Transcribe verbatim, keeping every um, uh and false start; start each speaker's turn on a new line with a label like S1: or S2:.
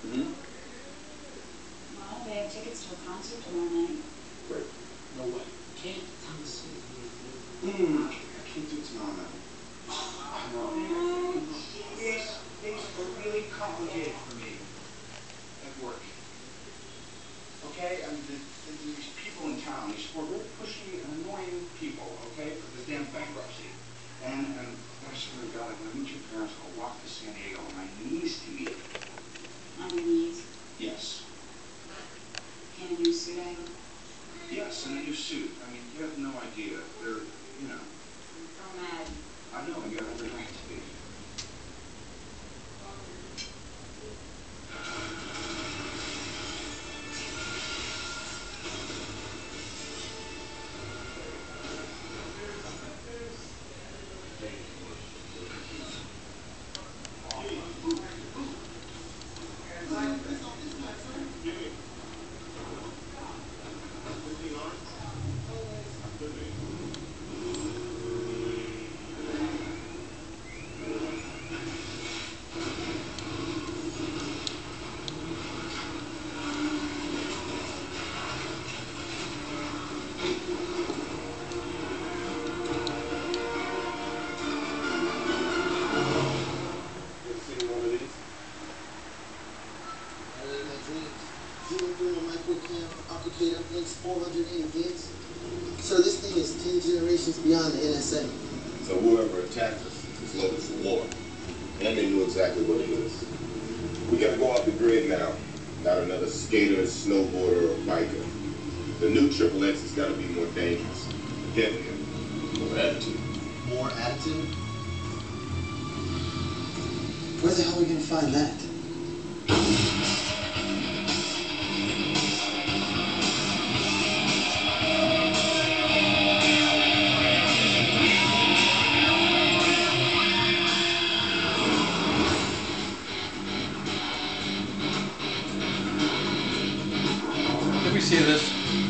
S1: Mm-hmm.
S2: Well, they have tickets to a concert tomorrow night.
S1: Great.
S3: No way. Can't tell us.
S1: Mm, I can't do it tomorrow night. I know. Things, things are really complicated for me at work. Okay? I mean, the, the, these people in town, these four very pushy and annoying people, okay, for this damn bankruptcy. And, and I swear to God, when I meet your parents, I'll walk to San Diego on my knees to meet them.
S2: On your knees?
S1: Yes.
S2: In a new suit, I hope?
S1: Yes, in a new suit. I mean, you have no idea. They're, you know.
S2: I'm so mad.
S1: I know, you have every right to be.
S4: four hundred eighty gigs. So this thing is ten generations beyond the N S A.
S5: So whoever attacked us is loaded for war. And they knew exactly what it is. We gotta go off the grid now. Not another skater, snowboarder, or biker. The new Triple X has gotta be more dangerous. Deadlier. More attitude.
S4: More attitude? Where the hell are we gonna find that?
S3: Did we see this?